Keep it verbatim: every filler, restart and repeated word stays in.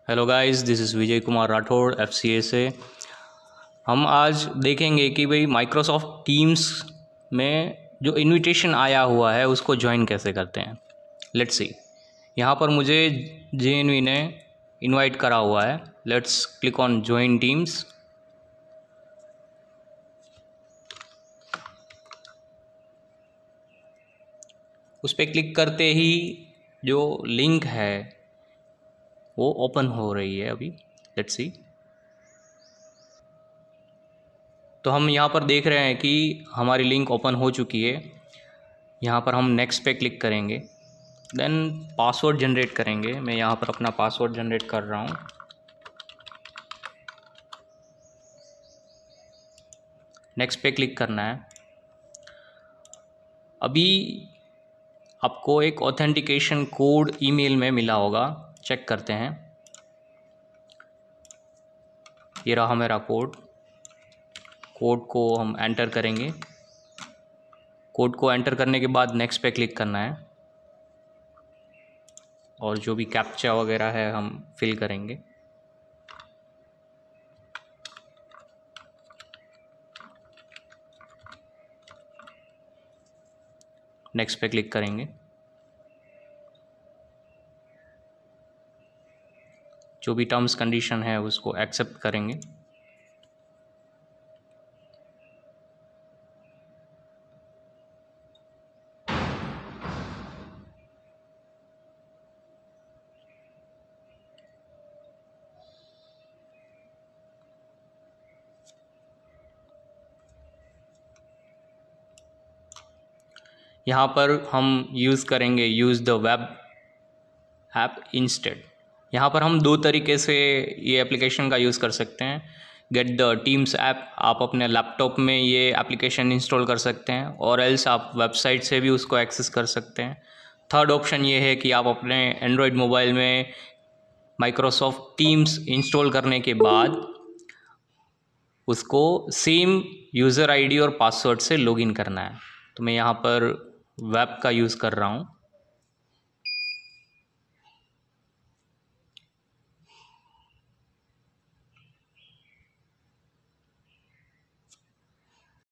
Hello guys, this is Vijay Kumar Rathore F C A से। हम आज देखेंगे कि भाई माइक्रोसॉफ्ट टीम्स में जो इनविटेशन आया हुआ है उसको ज्वाइन कैसे करते हैं। लेट्स सी, यहाँ पर मुझे जे एन वी ने इनवाइट करा हुआ है। Let's click on join Teams. उस पर क्लिक करते ही जो लिंक है वो ओपन हो रही है अभी। लेट्स सी, तो हम यहाँ पर देख रहे हैं कि हमारी लिंक ओपन हो चुकी है। यहाँ पर हम नेक्स्ट पे क्लिक करेंगे, देन पासवर्ड जनरेट करेंगे। मैं यहाँ पर अपना पासवर्ड जनरेट कर रहा हूँ। नेक्स्ट पे क्लिक करना है। अभी आपको एक ऑथेंटिकेशन कोड ईमेल में मिला होगा, चेक करते हैं। ये रहा मेरा कोड। कोड को हम एंटर करेंगे। कोड को एंटर करने के बाद नेक्स्ट पे क्लिक करना है और जो भी कैप्चा वगैरह है हम फिल करेंगे। नेक्स्ट पे क्लिक करेंगे। जो भी टर्म्स कंडीशन है उसको एक्सेप्ट करेंगे। यहाँ पर हम यूज़ करेंगे use the web app instead. यहाँ पर हम दो तरीके से ये एप्लीकेशन का यूज़ कर सकते हैं। गेट द टीम्स ऐप, आप अपने लैपटॉप में ये एप्लीकेशन इंस्टॉल कर सकते हैं, और एल्स आप वेबसाइट से भी उसको एक्सेस कर सकते हैं। थर्ड ऑप्शन ये है कि आप अपने एंड्रॉयड मोबाइल में माइक्रोसॉफ्ट टीम्स इंस्टॉल करने के बाद उसको सेम यूज़र आईडी और पासवर्ड से लॉगिन करना है। तो मैं यहाँ पर वेब का यूज़ कर रहा हूँ।